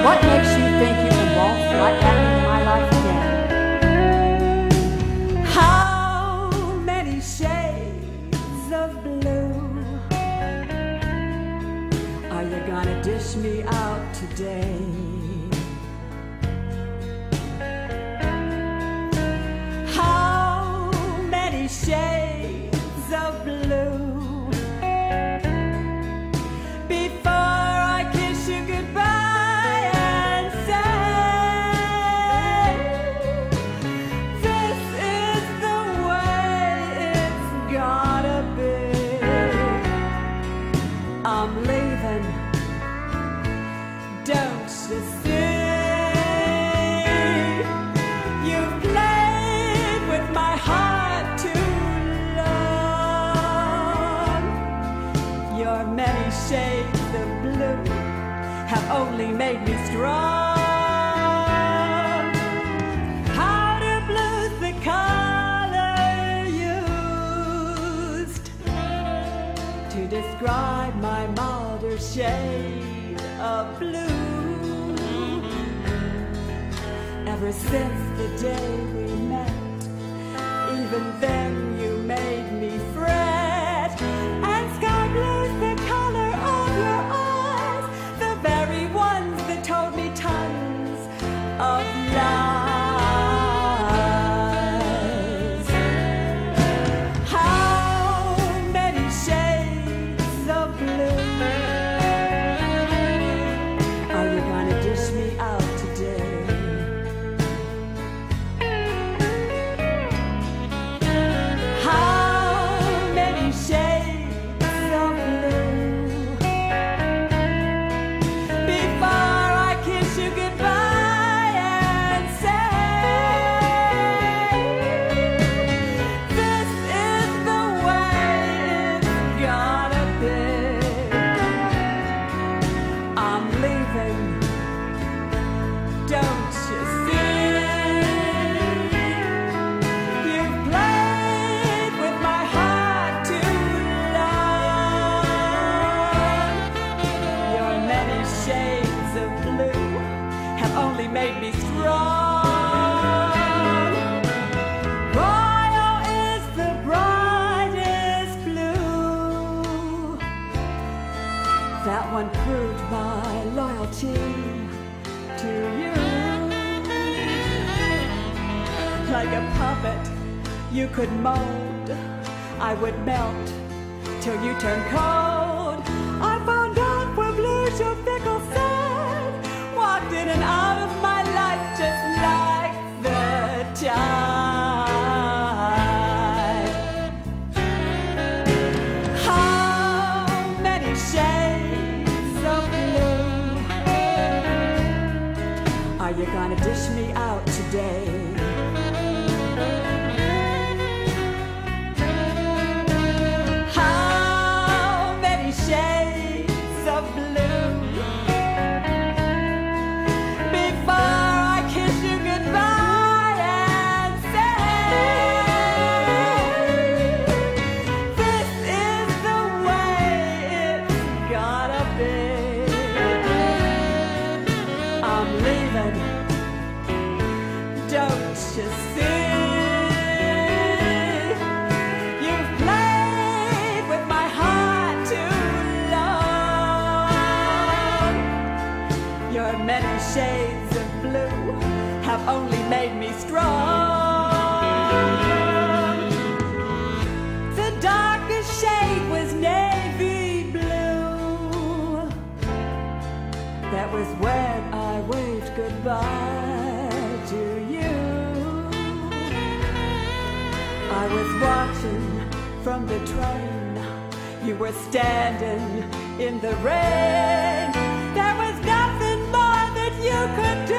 What makes you think you can waltz right back into my life again? How many shades of blue are you gonna dish me out today? How many shades of blue before I kiss you goodbye and say, this is the way it's gotta be. I'm leaving, don't you see? You've played with my heart too long. Your many shades of blue have only made me strong. Powder blue's the color used to describe my milder shade of blue. Ever since the day we met, even then you made me fret. And sky blue's the color of your eyes, the very ones that told me tons of lies. How many shades of blue are you gonna dish me out today? Don't you see? You've played with my heart too long. Your many shades of blue have only made me strong. Royal is the brightest blue. That one proved my loyalty to you. Like a puppet you could mold, I would melt till you turned cold. I found out where blue's your fickle side, walked in and out of my life just like the tide. How many shades of blue are you gonna dish me out today? How many shades of blue before I kiss you goodbye and say, this is the way it's gotta be. I'm leaving, don't you see? You've played with my heart too long. Your many shades of blue have only made me strong. The darkest shade was navy blue. That was when I waved goodbye to you. I was watching from the train. You were standing in the rain. There was nothing more that you could do.